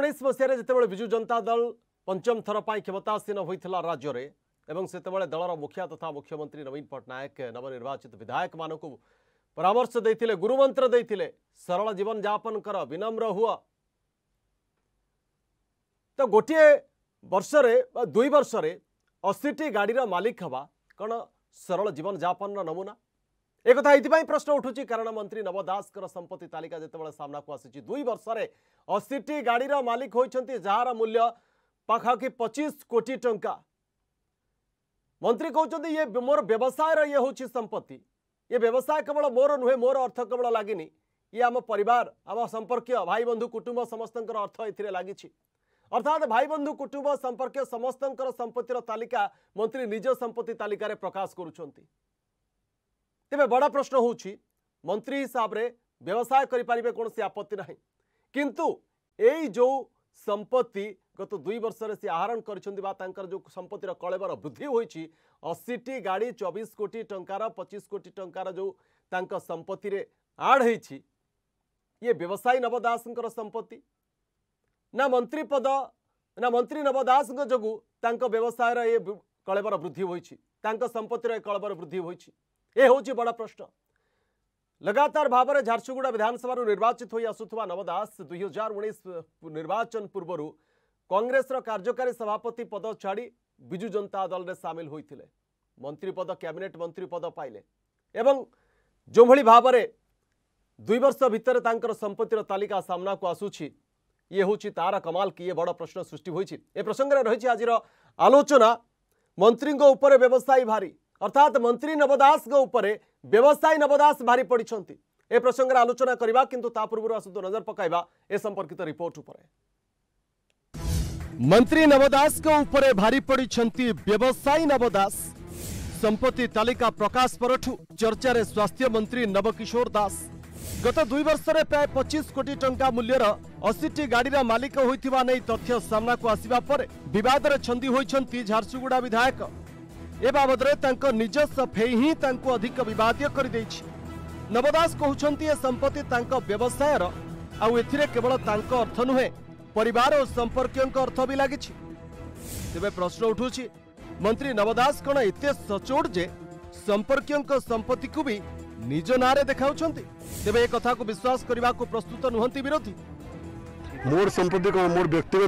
उन्नीस मसीह जितेबाला विजु जनता दल पंचम थर पर क्षमतासीन होता राज्य में एवं से दलर मुखिया तथा मुख्यमंत्री नवीन पट्टनायक नवनिर्वाचित विधायक मान परामर्श देते गुरुमंत्र देते सरल जीवन यापन कर विनम्र हुआ तो गोटे वर्ष दुई वर्ष 80टी गाड़ी मालिक हवा कौन सरल जीवन यापन नमूना एक कथा प्रश्न उठुची कारण मंत्री नव दास संपत्ति तालिका जितेबाला सामना को आसी 2 वर्ष 80टी गाड़ी मालिक होती जार मूल्य पाखापाखि 25 कोटी टंका। मंत्री कहते ये मोर व्यवसाय ये हूँ संपत्ति ये व्यवसाय केवल मोर नुहे मोर अर्थ केवल लगिनी ये आम परिवार आम संपर्क भाई बंधु कुटुंब समस्त अर्थ ए लगी अर्थात भाई बंधु कुटुंब संपर्क समस्त संपत्तिर तालिका मंत्री निज संपत्ति तालिका प्रकाश करुछंती। तेबे बड़ा प्रश्न होउछि मंत्री हिसाब रे व्यवसाय करि पारिबे कौन सी आपत्ति नहीं किंतु एई जो संपत्ति गत 2 वर्ष से आहरण करिसेंती बा तांकर जो संपत्तिर कलेबर वृद्धि होइछि 80टी गाड़ी 24 कोटी टंकार 25 कोटी टंकार जो तांका संपत्ति रे आड होइछि ये व्यवसायी नवदासंकर संपत्ति ना मंत्री पद ना मंत्री नवदास जोगु तांका व्यवसाय रे ये कलेबर वृद्धि होइछि तांका संपत्ति रे कलेबर वृद्धि होइछि ये हूँ बड़ा प्रश्न। लगातार भाव में झारसुगुड़ा विधानसभा निर्वाचित होई आसुथुवा नवदास 2019 निर्वाचन पूर्व कांग्रेस कार्यकारी सभापति पद छाड़ी विजु जनता दल में सामिल होते मंत्री पद कैबिनेट मंत्री पद पाइले एवं जो भली भाव में 2 वर्ष भितर तांकर संपत्तिर तालिका सामना को आसुछि ये हूँ तार कमाल कि ये बड़ प्रश्न सृष्टि होइछि। ए प्रसंग में रही आज आलोचना मंत्री उपरे व्यवसायी भारी अर्थात मंत्री नवदास उपरे व्यवसायी नवदास भारी पड़ती ए प्रसंग आलोचना करबा किंतु ता पूर्व आसु नजर पकाइबा ए संपर्कित रिपोर्ट उपरे। मंत्री नवदास उपरे भारी पड़ती व्यवसायी नवदास संपत्ति तालिका प्रकाश परठू चर्चा रे स्वास्थ्य मंत्री नवकिशोर दास गत 2 वर्ष रे प्राय 25 कोटी टंका मूल्यर 80टी गाड़ी मालिक होइथिबा नै तथ्य सामना को आसीबा पर विवाद रे छंदी होइछंती झारसुगुड़ा विधायक ए बाबद निजस्व फेई ही अधिक विवादीय कर नवदास कहते ये संपत्ति व्यवसाय आउ एथिरे केवल अर्थ नुहे परिवार और संपर्क अर्थ भी लगी तेरे प्रश्न उठूची मंत्री नवदास कौन एत सचोट जे संपर्क संपत्ति को भी निज नारे देखाऊं तेरे एक कथा को विश्वास करने को प्रस्तुत नुहंती विरोधी मोर संपत्ति कौन मोर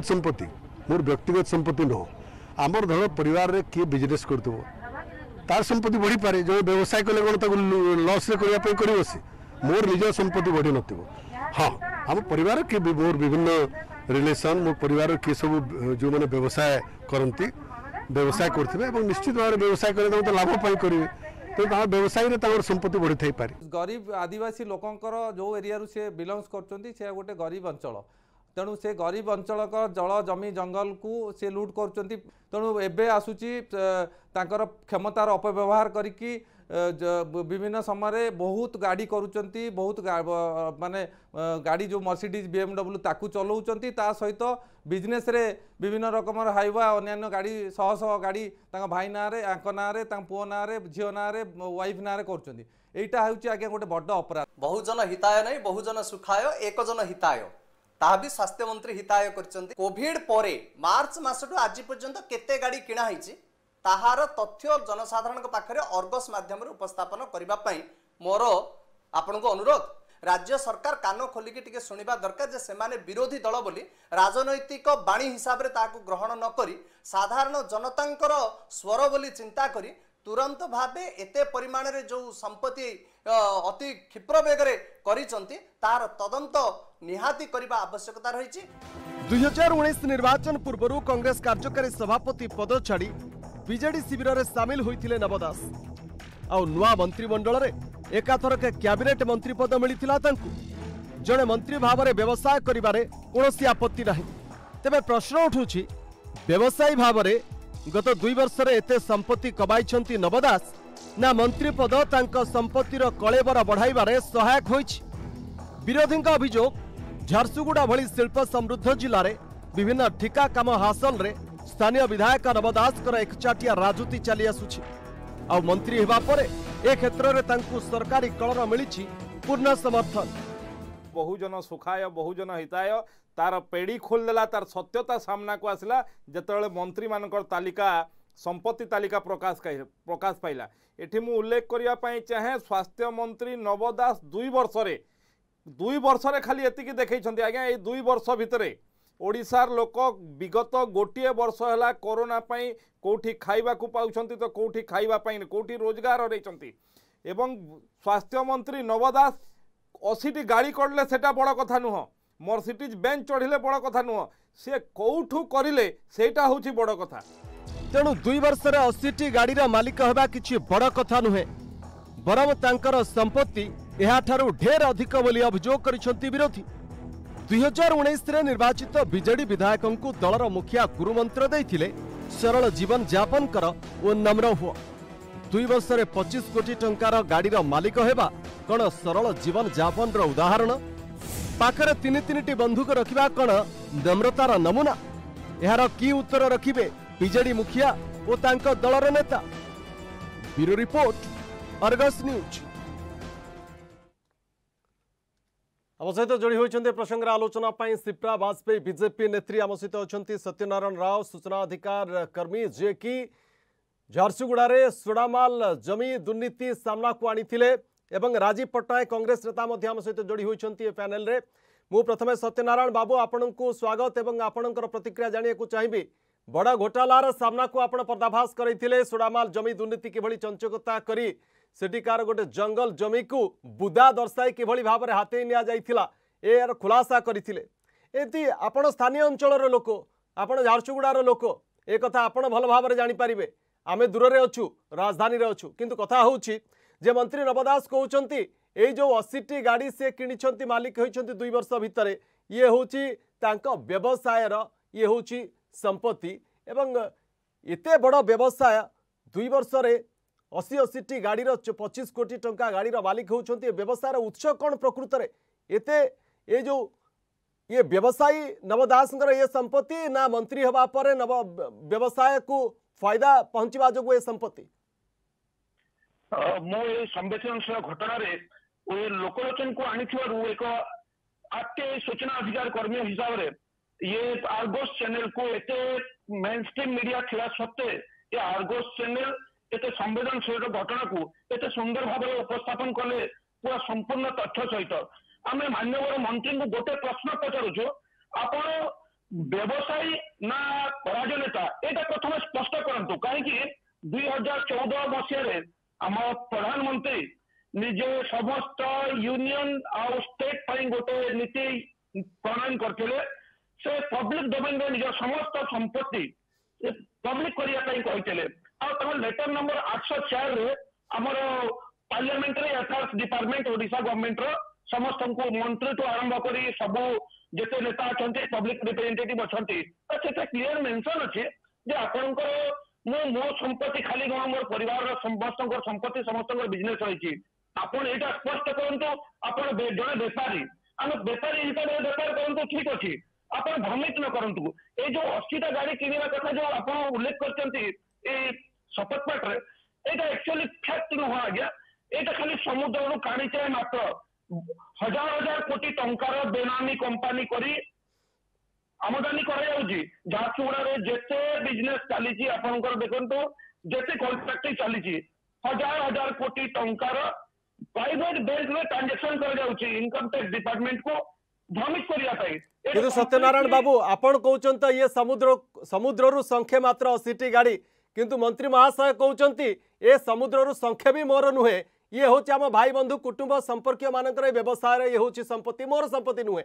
व्यक्तिगत संपत्ति न आमर धर परिवार रे किए बिजनेस करथो तार संपत्ति बढ़ी पारे जो व्यवसाय कले कोन ताको लॉस रे करिया पे करिवो से मोर निज संपत्ति बढ़ी नथिबो। हां हम परिवार के मोर विभिन्न रिलेशन मोर परिवार के सब जो माने व्यवसाय करंती व्यवसाय करथिबे एवं निश्चित भाव व्यवसाय करे तो लाभ पाई करिवे तो ता व्यवसाय रे तार संपत्ति बढ़ी थाई पारे। गरीब आदिवासी लोकंकर जो एरिया रु से बिलोंग्स करचंती से गोटे गरीब अंचल तेणु से गरीब अंचल जल जमी जंगल को से लुट कर तेणु एबे आसूची तांकर क्षमतार अपव्यवहार करिकी विभिन्न समय बहुत गाड़ी करुचंती बहुत माने गाड़ी जो मर्सिडीज BMW ताकू चलाउचंती ता सहित बिजनेस रे विभिन्न रकमर हाइवा अन्य गाड़ी शह शह गाड़ी तांका भाई ना रे आंक ना रे तांका पुओ ना रे झियो ना रे वाइफ ना रे करचंती एटा होउची आगे गोटे बड़ अपराध। बहुजन हिताय नहीं बहुजन सुखाय एक जन हिताय ताहा भी स्वास्थ्य मंत्री हिताय करचंती। कोविड परे मार्च मासटू आज पर्यंत केते गाड़ी किणा होईची ताहार तथ्य जनसाधारण पाखरे अर्गस माध्यम उपस्थापन करबा पई मोर आपन को अनुरोध राज्य सरकार कान खोलिकी टिके सुनिबा दरकार जे सेमाने विरोधी दल बोली राजनैतिक बाणी हिसाब रे ताकू ग्रहण न करी साधारण जनतांकर स्वर बोली चिंता करी तुरंत भावे एते परिमाण रे जो संपत्ति अति क्षिप्र बेगरे करिसंती तार तदंत निहाती करबा आवश्यकता रही। 2019 निर्वाचन पूर्व कांग्रेस कार्यकारी सभापति पद छाड़ी बीजेडी शिविर में सामिल होते नवदास आउ नुआ मंत्रिमंडल रे एकाथर के कैबिनेट मंत्री पद मिलता जड़े मंत्री भाव में व्यवसाय करिबारे कोनोसी आपत्ति नहीं तेबे प्रश्न उठुछि व्यवसायी भाव में गत 2 वर्ष एते संपत्ति कमाई नवदास ना मंत्री पद तांका संपत्तिर कलेबर बढ़ाइबारे सहायक होइछि। विरोधी अभियोग झारसुगुड़ा भली शिल्प समृद्ध जिले में विभिन्न ठिका काम हासिल रे स्थानीय विधायक नवदास एकचाटिया राजनीति चली आसुछि आ मंत्री हेबा परे ए क्षेत्र में तांकु सरकारी कलर मिली पूर्ण समर्थन। बहुजन सुखाय बहुजन हिताय तार पेड़ी खोलदेला तार सत्यता सामना को आसला जेतेबेले मंत्री मानकर तालिका संपत्ति तालिका प्रकाश पाइला। एठी मु उल्लेख करिया पई चाहे स्वास्थ्य मंत्री नव दास 2 वर्ष खाली एतिकी देखैछन्ती आज्ञा ए 2 वर्ष भितरे ओडिशार लोक विगत गोटे वर्ष है कोरोना पाई कोठी खाइबा को पाउछन्ती तो कोठी खाइबा पाई कोठी रोजगार हरैछन्ती एवं स्वास्थ्य मंत्री नव दास 80टी गाड़ी करले सेटा बड़ कथा नुह मर्सिडीज बेंच चढ़िले बड़ कथा नुह से कौठू करिले सेटा होछि बड़ कथा। तेणु 2 वर्ष 80टी गाड़ीर मालिक होगा किछि बड़ कथा नुहे बरम तांकर संपत्ति एहाठारु ढेर अधिक बोली अभियोग करिसंती विरोधी। 2019 रे निर्वाचित बीजेडी विधायकों को दलर मुखिया गुरुमंत्र देइथिले सरल जीवन यापन कर ओ नम्र हुआ। 2 वर्ष 25 कोटी टंकार गाड़ीर मालिक हेबा कण सरल जीवन यापन रो उदाहरण? पाखरे 3-3टी बंधुक रखिबा कण नम्रतार नमूना? एहार की उत्तर रखिबे बीजेडी मुखिया ओ तांको दलर नेता? Bureau report, Argus news. आम सहित जोड़ी होती प्रसंग आलोचना सिप्रा वाजपेयी बीजेपी नेत्री आम सहित अच्छा सत्यनारायण राव सूचना अधिकार कर्मी जे कि झारसुगुड़ा सुड़ामाल जमी दुर्नीति सामना को आनी एवं राजीव पट्टनायक कांग्रेस नेता आम सहित जोड़ी होती पैनल रे। मु प्रथमे सत्यनारायण बाबू आपण को स्वागत एवं आपणकर प्रतिक्रिया जानिया चाहिए। बड़ घोटालार सामना को आपण पर्दाफाश करते सुड़ामाल जमी दुर्नीति किभली चंचकता करी सेटिकार गोटे जंगल जमी को बुदा दर्शाई किभली भाव में हाथे निया जाइथिला यार खुलासा करथिले। एति आपण स्थानीय अंचल लोक आपण झारसुगुड़ार लोक ए कथा आपण भल भाव में जानि पारिबे। आमे दूर रे अछु राजधानी रे अछु किंतु कथा होउछि जे मंत्री नवदास कहउचंती ए जो 80टी गाड़ी से किनिछंती मालिक होइछंती 2 वर्ष भितरे ये होउछि तांको व्यवसायर ये होउछि संपत्ति एवं एते बड़ व्यवसाय 2 वर्ष रे 80टी गाड़ीर 25 कोटी टंका गाड़ीर मालिक होउछंती व्यवसायर उत्स कौन प्रकृत रे एते ये जो ये व्यवसायी नवदासंकर ये संपत्ति ना मंत्री हवा पर नव व्यवसाय को फायदा पहुंचवा जो ये संपत्ति? मो ये संवेदनशील घटना रे लोकलोचन को आनी एक आके सूचना अधिकार कर्मी हिसाब से ये आर्गस चैनल को एते मेनस्ट्रीम मीडिया थिला सत्ते ये आर्गस चैनल एते संवेदनशील घटना को एते सुंदर भाव उपस्थापन कले पूरा संपूर्ण तथ्य सहित आम माननीय मंत्री को गोटे प्रश्न पचारूँ आपण व्यवसायी ना राजनेता एटा प्रथम स्पष्ट करंतु कहीं 2014 मसीह आम प्रधानमंत्री निजे समस्त यूनियन आउ स्टेट पाई गोटे नीति प्रणयन करथिले से पब्लिक डोमेन में निज समस्त संपत्ति पब्लिक करिया लेटर नंबर 804 रे हमर parliamentary affairs department Odisha government रो समस्त को मंत्री तो आरंभ करी सब जेते नेता अछंती पब्लिक रिप्रेजेंटेटिव अछंती सेटा क्लियर मेंशन अछि जे आपनकर मो संपत्ति खाली गण मोर परिवार समस्त संपत्ति समस्त बिजनेस रही आपन एटा स्पष्ट करंतु आपन जड़े बेपारी आम बेपारी हिसाब से बेपार करंतु ठीक अच्छी आपन भ्रमित न करंतु ए जो 80टा गाड़ी किनिबा कथा जो आपन उल्लेख करचंती ए शपथ पाठ रे एटा एक्चुअली फैक्ट न हो आज्ञा एटा खाली समुद्र रो काणी चाहे मात्र हजार हजार कोटी टंकार बेनामी कंपनी करी आमदानी कराई झारसुगुड़ा जेते बिजनेस चली आपंकर देखो जेते कॉन्ट्राक्ट चली हजार हजार कोटी टंकार प्राइवेट बैंक में ट्रांजेक्शन कर इनकम टैक्स डिपार्टमेंट को भ्रमित करने। सत्यनारायण बाबू आपण कहते ये समुद्र संख्या मात्र 80टी गाड़ी किंतु मंत्री महाशय कहते ये समुद्र संख्या भी मोर नुहे ये हूँ आम भाई बंधु कुटुंब संपर्क मानकर व्यवसाय ये हूँ संपत्ति मोर संपत्ति नुहे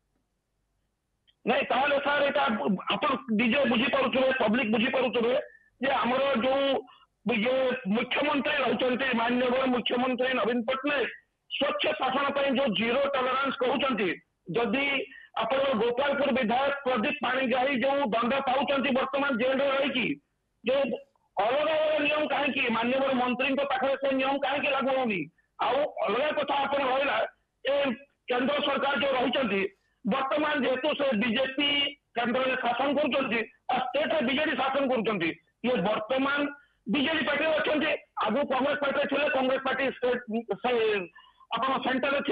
नहीं ताले सर एटा आपण डीजे बुझी पारुथबे पब्लिक बुझी पारुथबे जे हमरो जो ये मुख्यमंत्री रहउचंती माननीय मुख्यमंत्री नवीन पटनायक स्वच्छ शासन पर जो जीरो टॉलरेंस कहउचंती जदि आपण गोपालपुर विधायक प्रदीप पाणिग्राही जो दंड पाउचंती वर्तमान जेल रे रही की जो अलग अलग नियम कहीं माननीय मंत्री पाखे से नियम कहीं लागू होनी आउ अलग कथा आपण रहिला ए केंद्र सरकार जो रही वर्तमान जेहेतु से बीजेपी केंद्र में शासन कर स्टेट रे बीजेडी शासन कर ये वर्तमान बीजेडी पार्टी अच्छा आगु कांग्रेस पार्टी थे कांग्रेस पार्टी स्टेट सेंटर में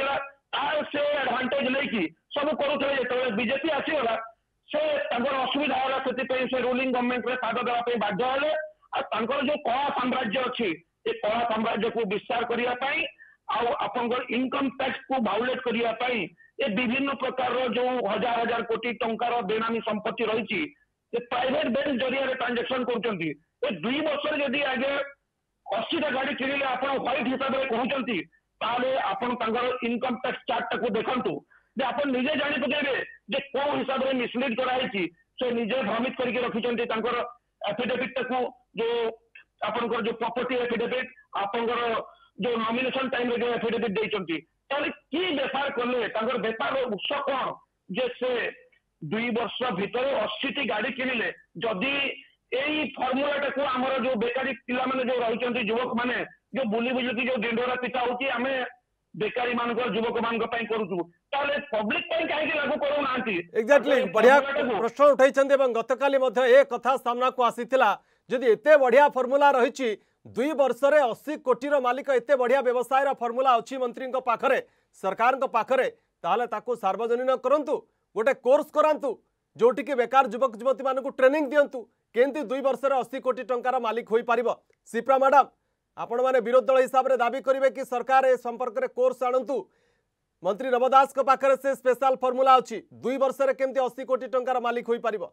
तार से एडवांटेज लेकी सब करूथले जेतबे बीजेपी आसीगला से तांकर असुविधा होला से रूलिंग गवर्नमेंट रे साथ देवा पे बाध्य हेले आ तांकर जो कला साम्राज्य अछि ए कला साम्राज्य को विस्तार करिया पई आपंकर इनकम टैक्स को भाउलेट करिया पई ए विभिन्न प्रकार जो हजार हजार कोटी टंकार बेनामी संपत्ति रही प्राइवेट बैंक जरिया ट्रांजेक्शन करछंती ए 2 वर्ष जदि आगे 80टा गाड़ी किनिले आपण व्हाइट हिसाब रे कहउछंती ताले आपण तांकर इनकम टैक्स चार्ट को देखंतु जे आपण निजे जानि पकेबे जे को हिसाब रे मिसलीड कराइछि से निजे भ्रमित करके रखिछंती तांकर एफिडेविट को जो आपनकर जो प्रॉपर्टी एफिडेविट आपनकर जो नॉमिनेशन टाइम रे एफिडेविट देइछंती ताले की व्यापार करले तांकर व्यापार उत्स कोन जे से 2 वर्ष भितर 80टी गाड़ी किनिले जदि एई फॉर्मूलाटा को हमर जो बेकारी पिला माने जो रहिचंती युवक माने जो बुली बुली जो डिंडोरा पिटा होची हमें बेकारी मानक युवक मानक पई करूछु ताले पब्लिक पई काहे लागू करू नांती एग्जैक्टली बढ़िया प्रश्न उठाइछन्ते एवं गतकाली मध्ये ए कथा सामना को आसीथिला जदि एते बढ़िया फॉर्मूला रहिछि 2 वर्ष रे 80 कोटी रो मालिक एते बढ़िया व्यवसाय रा फॉर्मूला अछि मंत्री को पाखरे सरकार को पाखरे ताले ताको सार्वजनीन करंतु गोटे कोर्स करांतु जोटी के बेकार युवक युवती मान को ट्रेनिंग दिंतु केंती 2 वर्ष 80 कोटी टंकार मालिक होई पारिबो सिप्रा मैडम आपण माने विरोध दल हिसाब रे दाबी करिवे कि सरकार ए संपर्क रे कोर्स आणंतु मंत्री नव दास को पाखरे से स्पेशल फॉर्मूला अछि 2 वर्ष रे केंती 80 कोटी टंकार मालिक होई पारिबो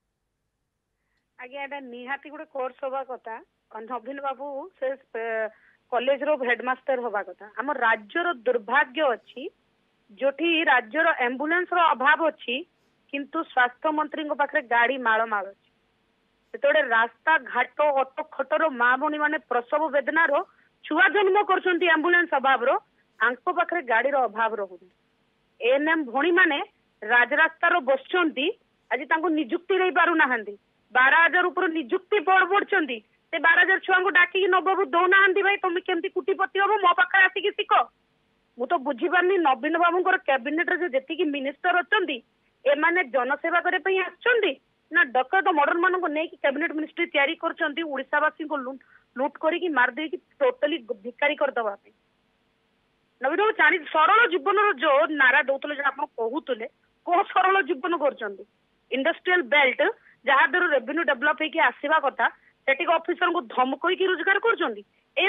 आगे एटा निहाती गुटे कोर्स होबा कथा नवीन बाबू से कॉलेज रो हेडमास्टर होबा कथा हम राज्य रो दुर्भाग्य अछि जोठी राज्यर एम्बुलेंस रो अभाव अछि किंतु स्वास्थ्य मंत्री को पाखरे गाड़ी माळ माळ अछि सेतोडे रास्ता घाट ऑटो खटरो मां भणी माने प्रसव वेदना रो छुआ जन्म करछंती एम्बुलेंस अभाव रो आंको पाखरे गाड़ी रो अभाव रहुनी एएनएम भणी माने राजरास्ता रो बसछंती आज तांको नियुक्ति रै पारु नाहंती 12000 ऊपर नियुक्ति पड़ पड़छंती से 12000 छुआ को डाकी नबबु दो नाहंती भाई तुम केमती कुटीपति हो मो पाखरे आसी कि सिको मु तो बुझी पारनी नवीन बाबूंकर कैबिनेट रे जेति की मिनिस्टर अछंती ए माने जनसेवा करे पई आछंती ना डकैत मॉडर्न मानन को नै कि कैबिनेट मिनिस्ट्री तयारी करछंती ओडिसावासी को लूट करी कि मार दे कि टोटली भिखारी कर दबा पे नवीन बाबू चाणी सरल जीवन रो जो नारा दउतले जे आपण कहउतले को सरल जीवन करछंती इंडस्ट्रियल बेल्ट जहा दर रेवेन्यू डेवलप हे कि आसीबा कथा सेटिक ऑफिसर को धमकई कि रोजगार करछंती ए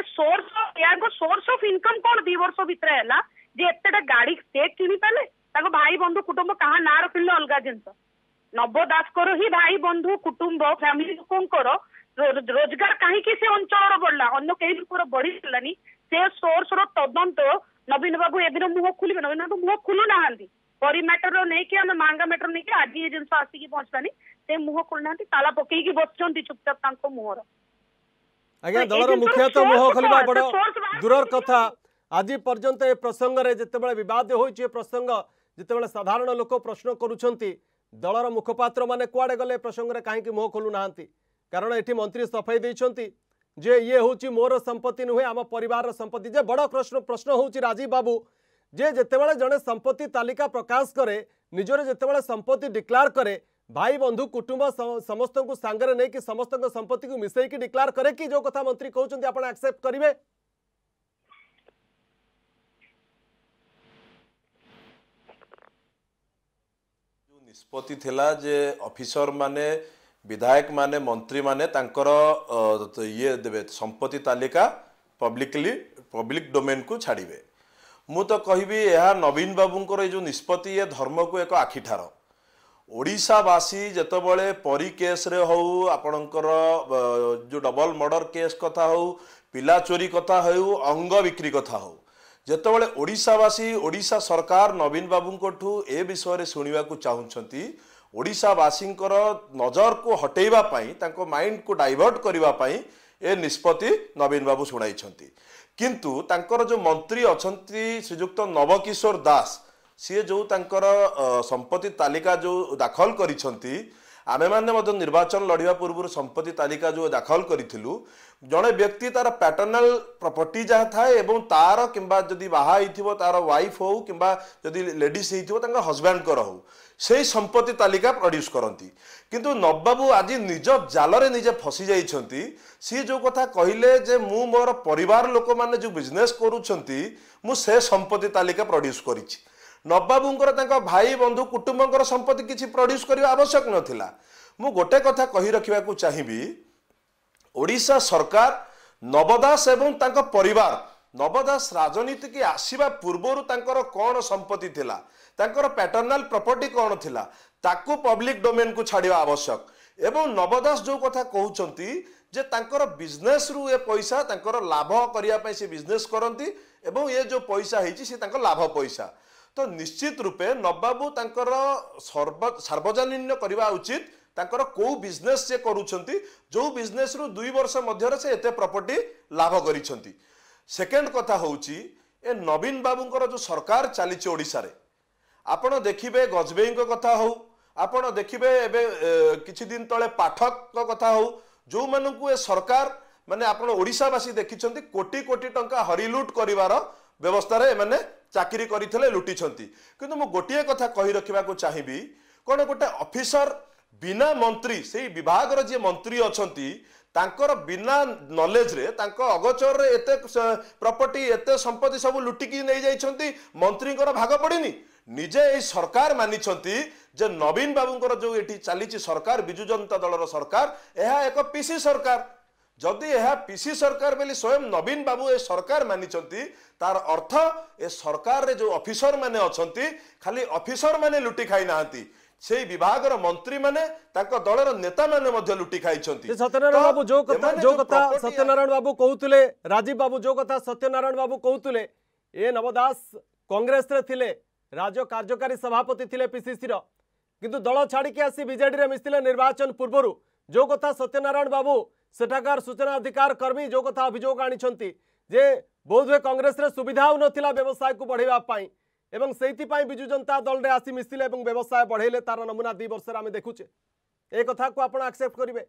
सोर्स ऑफ इनकम कौन 2 वर्ष भितर है जे एतेटा गाड़ी से किनी पाले ताको भाई बंधु कुटुंब कहाँ ना रखिले अलग जिनस नव दास कर ही भाई बंधु कुटुंब फैमिली लोकंकर रोजगार कहीं से अंचल बढ़ला अन्य कई लोकर बढ़ी से सोर्स रो तदंत नवीन बाबू एदिन मुह खुलिबे नवीन बाबू मुह खुलु नाहांती परी मैटर नहीं कि हम महंगा मैटर नहीं कि आज ये जिनस आसिकी पहुंचलानी से मुह खुलनांती ताला पकेई कि बसचंती चुपचाप तांको मुहर आज्ञा दलर मुखिया तो मुह खोलवा बड़ दूरर कथा आज पर्यंत ए प्रसंग रे जेतेबेले विवाद होइछे प्रसंग जेतेबेले साधारण लोक प्रश्न करूछंती दलर मुखपात्र माने कुआडे गले प्रसंग रे काहे कि मुह खोलु नाहंती कारण एठी मंत्री सफाई दैछंती जे ये होची मोर संपत्ति नुहे आम परिवार संपत्ति जे बड़ प्रश्न होची राजीव बाबू जे जेतेबेले जने संपत्ति तालिका प्रकाश करे निजरे जेतेबेले संपत्ति डिक्लेयर करे भाई बंधु कुटुंब समस्त को सांगरे नहीं कि समस्त संपत्ति को मिसई की डिक्लेयर करे कि जो कथा मंत्री कहउछंती आपण एक्सेप्ट करिवे जो निष्पत्ति थिला जे ऑफिसर माने विधायक माने मंत्री माने तांकर ये देबे संपत्ति तालिका पब्लिक डोमेन को छाड़िबे मु तो कहबी यह नवीन बाबूंकर जो निष्पत्ति ये धर्म को एक आखिठार ओडिशावासी जेतबले परी केस रे हो आपणकर जो डबल मर्डर केस कथा हो पिला चोरी कथा हो अंग बिक्री कथा हो जेतबले ओडिशावासी ओडिशा सरकार नवीन बाबूंकठू ए विषय रे सुनिवा को चाहुछंती ओडिशावासींकर नजर को हटेइबा पई तांको माइंड को डाइवर्ट करिबा पई ए निष्पत्ति नवीन बाबू सुनाइछंती किंतु तांकर जो मंत्री अछंती श्रीयुक्त नवकिशोर दास सी जो तांकर संपत्ति तालिका जो दाखल करिछंती आमे माने निर्वाचन लड़िया पूर्व संपत्ति तालिका जो दाखल करिथिलु जड़े व्यक्ति तार पैटर्नल प्रॉपर्टी जहाँ थाए एवं तार किंबा जदि बाहा होइथिबो तार वाइफ हो किंबा जदि लेडीज होइथिबो तांका हस्बैंड कर हो से संपत्ति तालिका प्रोड्यूस करती किंतु नवबाबू आज निज जालरे निजे फसी जाइछंती सी जो कथा कहिले जे मु मोर परिवार लोक माने जो बिजनेस करूछंती मु से संपत्ति तालिका प्रोड्यूस करिछि नवबाबूंकर तांका भाई बंधु कुटुंबंकर संपत्ति किछि प्रोड्यूस करिवा आवश्यक नथिला मु गोटे कथा कहि रखिबा को चाहिबी ओडिशा सरकार नवदास एवं तांका परिवार नवदास राजनीति की आसीबा पूर्वरु तांकर कोन संपत्ति थिला तांकर पैटर्नल प्रॉपर्टी कोन थिला ताकू पब्लिक डोमेन को छाड़िबा आवश्यक एवं नवदास जो कथा कहउचंती जे तांकर बिजनेस रु ए पैसा तांकर लाभ करिया पई से बिजनेस करंती एवं ये जो पैसा हेची से तांकर लाभ पैसा तो निश्चित रूपे नवबाबू तांकर सार्वजनीन करबा उचित तांकर को बिजनेस से करूछंती जो बिजनेस रु 2 वर्ष मध्य से एते प्रॉपर्टी लाभ करिछंती सेकेंड कथा होउची ए नवीन बाबूंकर जो सरकार चली ओडिशा रे आपण देखिबे गजबेई को कथा हो आपण देखिबे एबे किछि दिन तळे पाठक को कथा हो जो मानकु ए सरकार माने आपण ओडिशावासी देखिछंती कोटी कोटी टंका हरिलुट करिवार व्यवस्था रे माने चाकरी करिथले लुटिछंती किंतु मु गोटिए कथा कहि रखिबा को चाहिबी कोन गोटे ऑफिसर बिना मंत्री से विभाग रो जे मंत्री अछंती तांकर बिना नॉलेज रे तांको अगोचर रे एते प्रॉपर्टी एते संपत्ति सब लुटिकी नै जाइछंती मंत्रींकर भाग पड़िनी निजे ए सरकार मानिछंती जे नवीन बाबूंकर जो एठी चलीची सरकार बिजु जनता दलर सरकार एहा एक पीसी सरकार जदि यह पीसी सरकार बेली स्वयं नवीन बाबू ए सरकार मानिछंती तार अर्थ ए सरकार रे जो ऑफिसर माने अछंती खाली ऑफिसर माने लुटी खाई नाहंती से विभाग मंत्री माने ताको दलर नेता माने मध्य लुटी खाइछंती सत्यनारायण बाबू जो कथा सत्यनारायण बाबू कहउतले राजीव बाबू जो कथा सत्यनारायण बाबू कहउतले ए नवदास कांग्रेस रे थिले राज्य कार्यकारी सभापति थिले पीसीसी रो किंतु दल छाड़ी के आसी बीजेडी रे मिसिले निर्वाचन पूर्वरु जो कथा सत्यनारायण बाबू सेठाकार सूचना अधिकार कर्मी जो कथा अभियोग आनिछंती जे बोधवे कांग्रेस रे सुविधा नथिला व्यवसाय को बढ़ेबा पाई एवं सेति पाई बिजु जनता दल रे आसी मिसिले एवं व्यवसाय बढ़ेले तार नमूना 2 वर्ष रे आमे देखुचे ए कथा को आपण एक्सेप्ट करिवे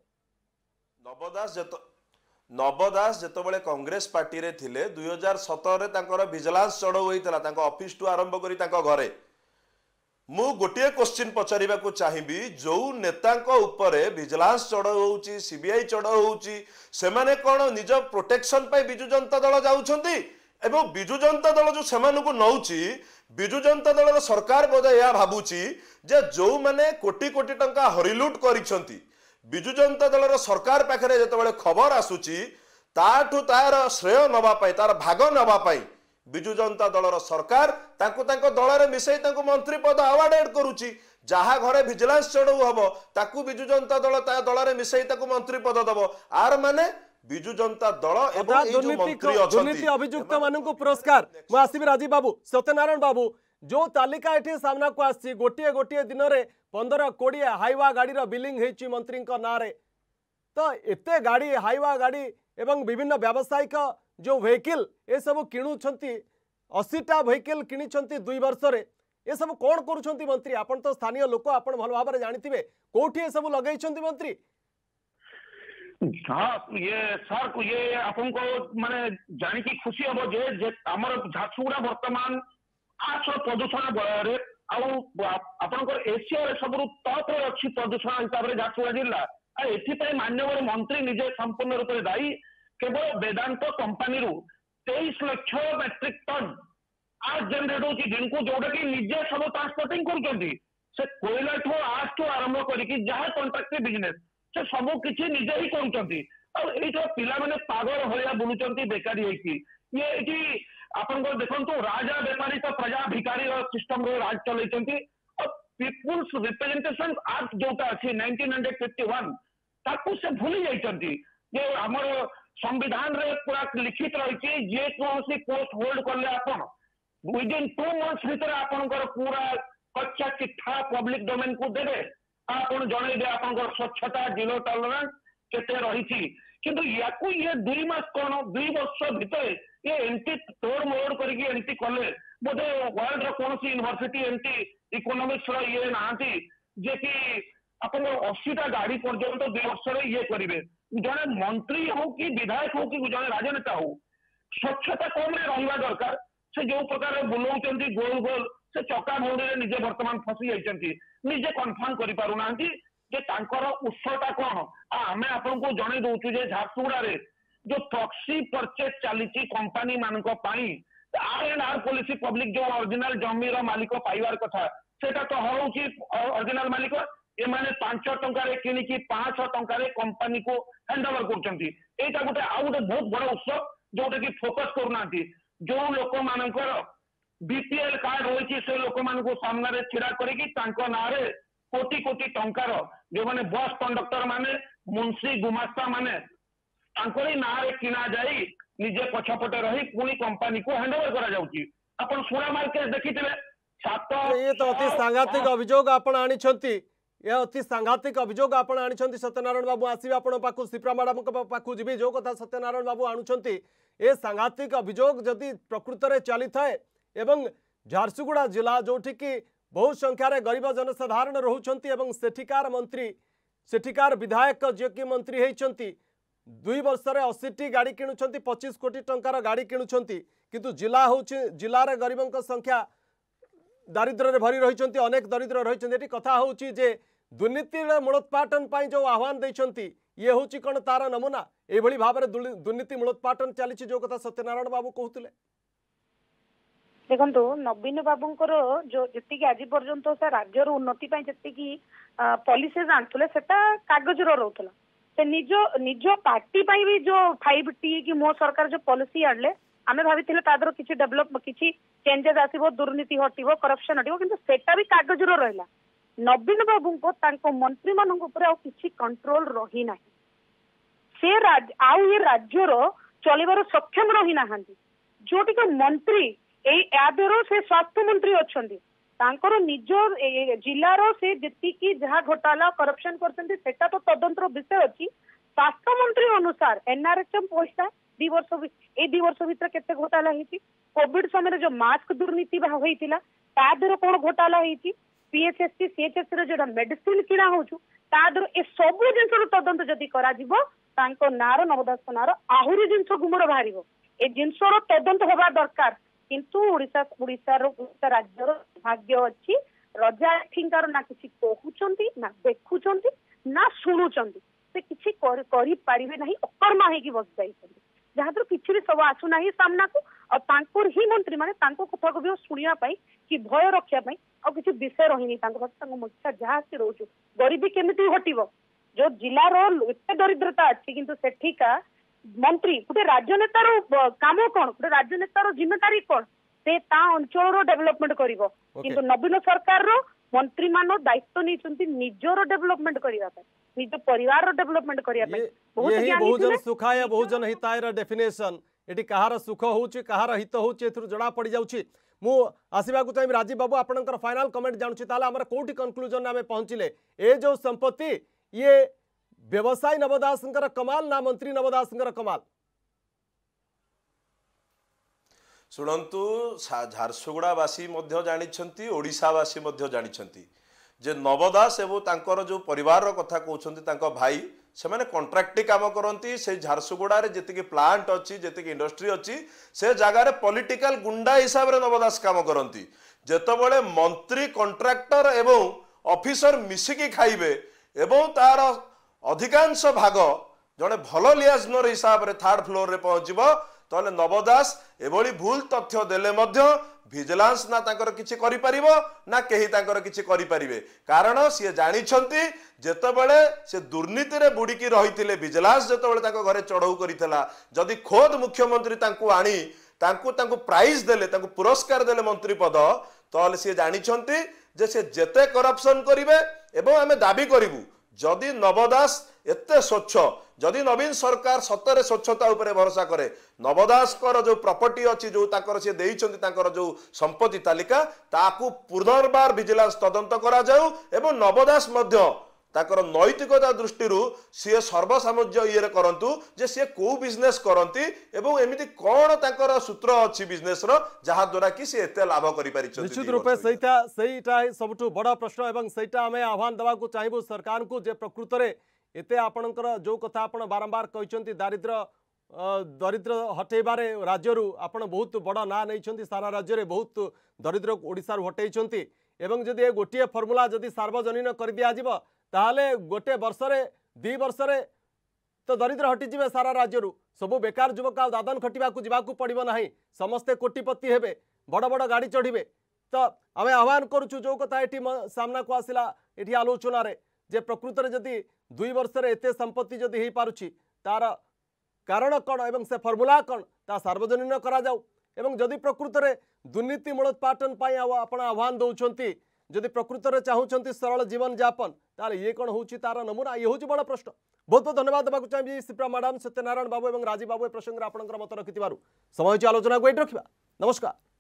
नवदास जेतबेले कांग्रेस पार्टी रे थिले 2017 रे तांकर विजिलेंस चढ़ाऊ होइतला तांको ऑफिस टू आरंभ करी तांको घरे मु गोटे क्वेश्चन पचारिबा को चाहिबी जो नेतांको ऊपर विजिलेंस चढ़ाऊ होउची सीबीआई चढ़ाऊ होउची से माने कोन निज प्रोटेक्शन पाई बिजु जनता दल जाउछंती एवं बिजु जनता दल जो सेमानकु नउची बिजु जनता दल सरकार बोधे या भाबुची जे जो माने कोटी कोटी टंका हरिलुट करिसंती बिजु जनता दल सरकार पाखरे जेतबेले खबर आसुची ताठु तार श्रेय नबा पाई तार भाग नबा पाई बिजु जनता दलर सरकार तांको दल रे मिसई तांको मंत्री पद अवार्डेड करूची जहा घरे विजिलेंस चढ़ाऊ हबो ताकू बिजु जनता दल ता दल रे मिसई ताकू मंत्री पद दबो आर माने बिजु जनता दल एवं जो मंत्री अछंती दुर्नीति अभियुक्त मानकु पुरस्कार मु आसीबी राजीव बाबू सत्यनारायण बाबू जो तालिका एठी सामना को आसी गोटिए गोटिए दिन रे 15-20 हाईवा गाड़ी रो बिलिंग हेची मंत्री को नारे तो एते गाड़ी हाईवा गाड़ी एवं विभिन्न व्यावसायिक जो वेहिकल ए सब किणुछंती 80टा वेहिकल किनिछंती 2 वर्ष रे ए सब कोन करूछंती मंत्री आपण तो स्थानीय लोक आपण भल भाबरे जानिथिबे कोठी ए सब लगैछंती मंत्री हाँ ये सर को ये आपन को माने जानि की खुशी हबो जे हमर झारसुगुड़ा वर्तमान 800 प्रदूषण रे आपनकर एशिया रे सबरु टॉप रे अछि प्रदूषण हिसाब रे झारसुगुड़ा जिल्ला आ एथि पय माननीय मंत्री निजे संपूर्ण रूप रे दायी केवल वेदांत कंपनी रु 23 लाख मेट्रिक टन आज जनरेट होची दिन को जोडा कि निजे सब ट्रांसपोर्टिंग करजंती से कोयला ठो आज तो आरंभ करी कि जहां कॉन्ट्रैक्ट बिजनेस से सब किछि निजे ही करजंती और एई जो पिला माने पागल होया बुलुचंती बेकारी होईकी ये एठी आपन को देखंतु राजा व्यापारी तो प्रजा भिखारी सिस्टम रो राज चलैचंती और पीपुल्स रिप्रेजेंटेशन एक्ट जोटा अछि 1951 ताकू से भूली जाइचंती जे हमर संविधान रे पूरा लिखित रही जे कौन पोस्ट होल्ड करले आपन विदिन 2 मंथ्स भीतर आपनकर पूरा कच्चा चिट्ठा पब्लिक डोमेन को देबे आपन जणे दे आपनकर स्वच्छता जीरो टॉलरेंस केते रही किंतु याकू ये 2 मास कोन 2 वर्ष भीतर ये एंटी तोड़ मोड़ करके एंटी कले बोधे वर्ल्ड रो कोन सी यूनिवर्सिटी एंटी इकोनॉमिक्स रो ये नांती जे कि ଆପଣ 80टा गाड़ी पर्यंत 2 वर्ष ये करेंगे जड़े मंत्री हो कि विधायक हो कि जड़े राजनेता हो स्वच्छता कम रहा दरकार से जो प्रकार बुलाऊं गोल गोल से चका भौड़ी निजे बर्तमान फसी जाइए निजे कन्फर्म कर पारुना उत्सटा कौन आम आपन को जन दौचु झारसुगुड़ा जो प्रॉक्सी परचेज चली कंपनी मान R&R पॉलिसी पब्लिक जो ओरिजिनल जमीर मालिक पाइबार कथा सेटा तो हूँ ओरिजिनल मालिक एमाने 5 टंकार किनिकी 5 टंकार कंपनी को हैंड ओवर करछंती गोटे आउ गोटे बहुत बड़ उत्सव जोटा कि फोकस करूना जो लोक मानकर बीपीएल कार्ड रही से लोक मान सामने छिड़ा करिकी तांको नारे कोटी कोटी टंकार जो माने बस कंडक्टर माने मुंशी गुमास्ता माने तांकोरी नारे किना जाई निजे पछपटे रही पुणी कंपनी को हैंड ओवर करा जाउची आपण सुना मार्केट देखिथिले ये तो अति सांघातिक अभियोग आपण आनिछंती ये अति सांघातिक अभियोग आपण आनिछंती सत्यनारायण बाबू आसीबे आपण पाखु सिप्रा मैडम को पाखु जिबे जो कथा सत्यनारायण बाबू आणुछंती ए सांघातिक अभियोग जदि प्रकृत रे चली थाए एवं झारसुगुड़ा जिला जोठी की बहुत संख्यार गरीब जनसाधारण रोचंती एवं सेठिकार मंत्री सेठिकार विधायक जे कि मंत्री होइछंती 2 वर्ष 80टी गाड़ी किणुछंती 25 कोटी टंकार गाड़ी किणुछंती किंतु जिला होछि जिलार गरीबों संख्या दारिद्र्य रे भरी रहिछंती अनेक दरिद्र रहिछंती एटी कथा होछि जे दुर्नीति मूलोत्पाटन पाई जो आह्वान दैछंती ये होछि कोन तार नमूना एभली भाबरे दुर्नीति मूलोत्पाटन चली जो कथा सत्यनारायण बाबू कहउतले देखो नवीन बाबूंकर जो जी आज पर्यंत से राज्यर उन्नति जी पॉलिसीज आनुले कागज रोला से निज पार्टी भी जो 5T कि मो सरकार जो पॉलिसी आनले आम भाई किसी डेभलप किसी चेंजेस आसो दुर्नीति हटो करप्शन हटो कि सेटा भी कागज रहा नवीन बाबू को मंत्री मान किसी कंट्रोल रही ना से ये राज्यर चलबार सक्षम रही ना जोटि मंत्री यादर से स्वास्थ्य मंत्री अच्छा निज जिलार से जी जहाँ घोटाला करप्शन करता तो तदंतर विषय अच्छी स्वास्थ्य मंत्री अनुसार NRHM पैसा 2 वर्ष ए 2 वर्ष भीतर केते घोटाला होती कोविड समय जो मास्क दुर्नीति होता तादर कौन घोटाला होती PHSC CHS जो मेडिसिन किणा हो ए सब जिन तदंत जदि कर नार नवदास नार आहरी जिन गुमड़ बाहर ए जिनसर तदंत होगा दरकार किंतु उड़ीसा राज्यर भाग्य अच्छी रजा एठिंकार ना किसी कहउचंती ना देखुचंती ना शुणुचंती से किसी करि पारिबे नहीं अकर्मा हेकी बस जाइछंती जहाँ तो किसी भी सब आसु नाही सामना को और तांकोर ही मंत्री माने तांको कथा को भी सुनिया पाई कि भय रखिया पाई और किसी विषय रहिनी तांको मुख्य जहाँ से रोचु गरीबी केमिति हटिबो जो जिलार एते दरिद्रता अच्छी किंतु सेठिका मंत्री गोटे राजनेतार काम कौन गोटे राजनेतार जिम्मेदारी कौन से अंचल डेभलपमेंट करिवो किंतु नवीन सरकार मंत्री मान दायित्व नहीं निजर डेभलपमेंट करने निज परिवार डेभलपमेंट करने बहुजन सुखाय बहुजन हिताय डेफिनेशन ये कहार सुख होची कहार हित होची एथुर जड़ा पड़ जाउची मु आसीबा को चाहिए राजीव बाबू आपनकर फाइनल कमेंट जानछि ताला हमर कोठी कंक्लूजन में पहुंचिले ए जो संपत्ति ये व्यवसायी नवदासंकर कमाल ना मंत्री नवदासंकर कमाल शुणु झारसुगुड़ावासी जानी ओडिशावासी जानी जे नवदास एवं तांकर जो परिवार कथा कहते भाई से मैंने कंट्राक्टी काम करती से झारसुगुड़ा जी प्लांट अच्छी जी इंडस्ट्री अच्छी से जगार पॉलिटिकल गुंडा हिसाब से नवदास काम करती जेतबले मंत्री कंट्राक्टर एवं ऑफिसर मिसिकी खाइबे एवं तार अधिकांश भाग जड़े भल लियाजनर हिसाब से 3rd फ्लोर रे पहुंचब तो नवदास एभली भूल तथ्य देले भिजिलांस ना तांकर किछि करि परिबो ना केही तांकर किछि करि परिबे कारण सी जानिछंती जेतबेले से दुर्नीति रे बुड़ीकी रहिथिले भिजिलांस जेतबेले तांको घरे चढ़ऊ करितला जदि खोद मुख्यमंत्री तांको आनी तांको प्राइज देले तांको पुरस्कार देले मंत्री पद तो सी जानिछंती जे से जेते करप्शन करिवे एवं आमे दाबी करिवु जदि नवदास एते स्वच्छ जदि नवीन सरकार सतरे स्वच्छता उपरे भरोसा करे नवदास जो प्रॉपर्टी अच्छी जो ताकर से देइछंती ताकर जो संपत्ति तालिका ताकू पुनर्बार विजिलेंस तदंत करा जाऊ एवं नवदास मध्य ताकर नैतिकता दृष्टि सी सर्वसामज्य ये करंतु जे सी को बिजनेस करती एवं एमिति कौन ताकर सूत्र अच्छी बिजनेस जहा द्वारा कि सी एते लाभ करि पारि निश्चित रूपे सहीटा सबुठु बड़ प्रश्न एवं सहीटा आमे आह्वान देवा को चाहिबु सरकार को जे प्रकृत रे एते आपणकर जो कथा आपण बारंबार कहचंती दरिद्र हटेबारे राज्यरू आपण बहुत बड़ ना नहीं सारा राज्य रे बहुत दरिद्र ओडिसा हटेइछंती एवं जदि गोटे फर्मुला जदि सार्वजनीन कर दिया जिवो ताहले गोटे वर्षरे 2 वर्षरे तो दरिद्र हटिଯିवे सारा राज्यरू सबु बेकार युवक आ दादन खटिबा को जिबाकू पड़िबो नाही समस्ते कोटिपति हेबे बड़ बड़ गाड़ी चढ़िबे तो आमे आह्वान करूछु जो कथा एठी सामना को आसिला एठी आलोचना रे जे प्रकृत रे जदि 2 वर्षरे एते संपत्ति जदि हेई पारुछि तार कारण कौन एवं से फर्मुला कौन ता सार्वजनीन करा जाऊ एवं जदि प्रकृत रे दुर्नीति मूलोत्पाटन पाई आपण आह्वान दौरान जदि प्रकृत में चाहूँगी सरल जीवन जापन ताले ये कौन होची तार नमूना ये होची बड़ प्रश्न बहुत बहुत धन्यवाद देवाक चाहिए सिप्रा मैडम सत्यनारायण बाबू और राजीव बाबू ए प्रसंग में आपंकर मत रखि समय आलोचना को रखा नमस्कार।